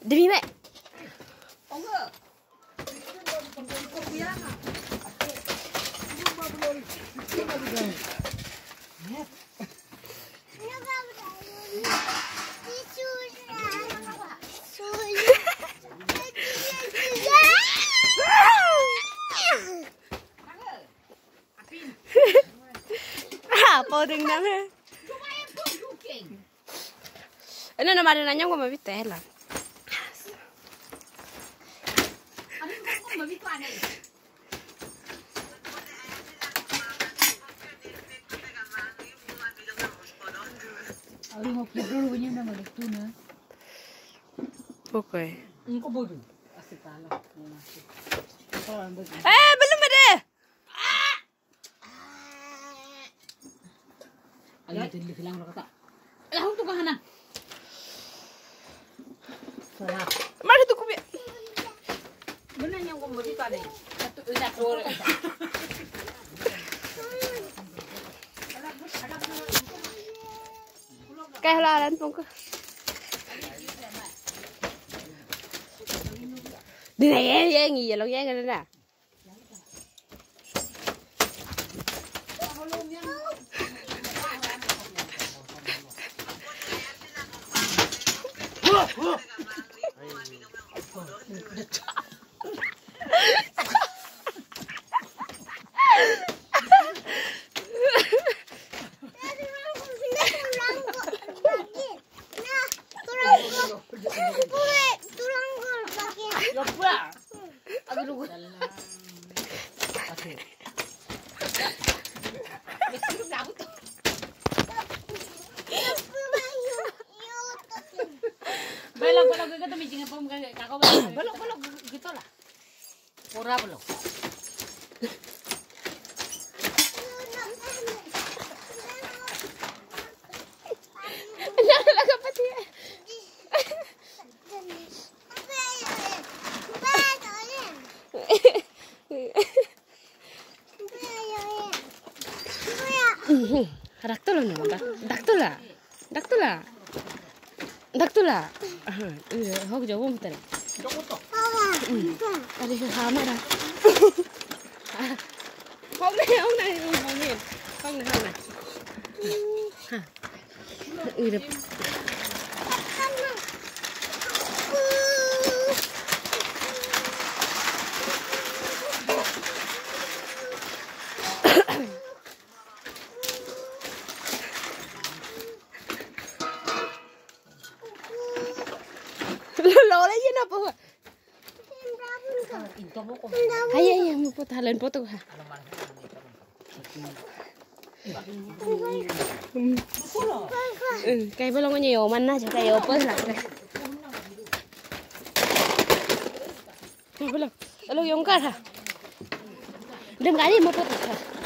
Demi mẹ. Apa dengan dia? Ini nama dia nanya gua mau bitel lah. Oke. Belum ada. Alam itu hilang kata. Lah untuk kahana. Salah. Mari tu kubi. Benar yang kau beri pada. Satu orang. Kehilangan pun. Dia yang iya lo yang ada. Belok kita meeting apa kakak belok gitu lah. Pura belok. Dak tu lah. Hok jauh betul. Ada sama dah. Hok ni. Irap. Lo lagi apa? Ayah mau foto halen foto ha. Kayak belum nyeyo mana aja kayak apa lah. Belum. Lalu yang kah? Dem kali mau foto.